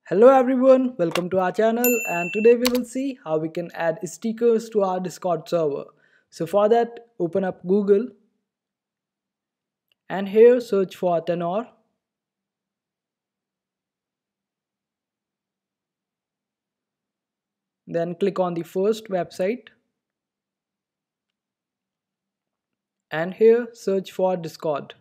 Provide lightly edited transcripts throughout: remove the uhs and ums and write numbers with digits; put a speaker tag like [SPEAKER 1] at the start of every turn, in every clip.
[SPEAKER 1] Hello everyone, welcome to our channel, and today we will see how we can add stickers to our Discord server. So for that, open up Google and here search for Tenor. Then click on the first website and here search for Discord.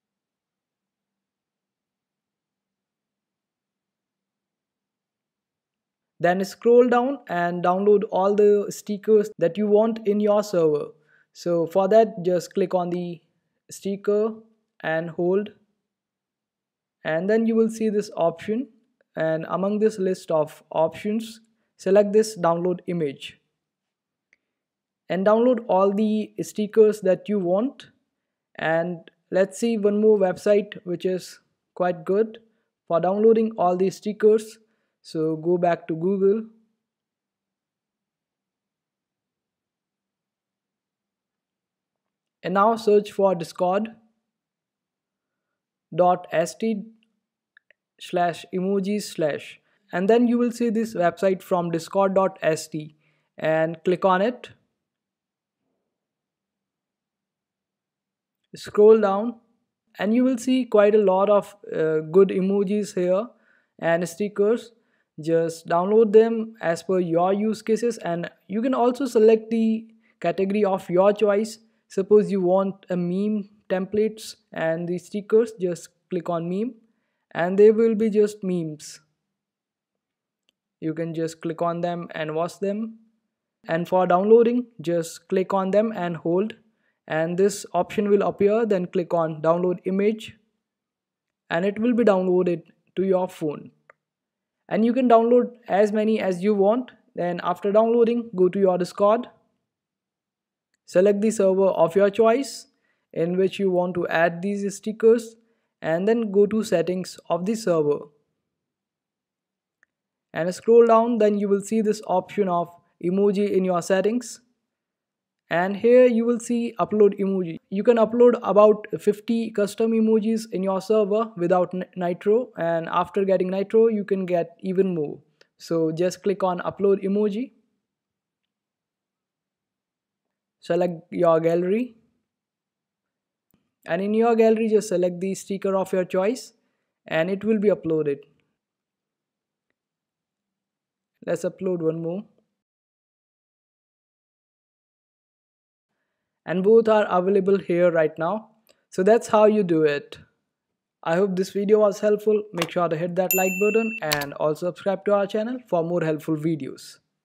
[SPEAKER 1] Then scroll down and download all the stickers that you want in your server. So for that, just click on the sticker and hold, and then you will see this option, and among this list of options select this download image and download all the stickers that you want. And let's see one more website which is quite good for downloading all these stickers. So go back to Google and now search for discord.st/emojis/ and then you will see this website from discord.st and click on it. Scroll down and you will see quite a lot of good emojis here and stickers. Just download them as per your use cases, and you can also select the category of your choice. Suppose you want a meme templates and the stickers, just click on meme and they will be just memes. You can just click on them and watch them, and for downloading just click on them and hold, and this option will appear. Then click on download image and it will be downloaded to your phone, and you can download as many as you want. Then after downloading, go to your Discord, select the server of your choice in which you want to add these stickers, and then go to settings of the server and scroll down. Then you will see this option of emoji in your settings, and here you will see upload emoji. You can upload about 50 custom emojis in your server without Nitro, and after getting Nitro you can get even more. So just click on upload emoji, select your gallery, and in your gallery just select the sticker of your choice and it will be uploaded. Let's upload one more, and both are available here right now. So that's how you do it. I hope this video was helpful. Make sure to hit that like button and also subscribe to our channel for more helpful videos.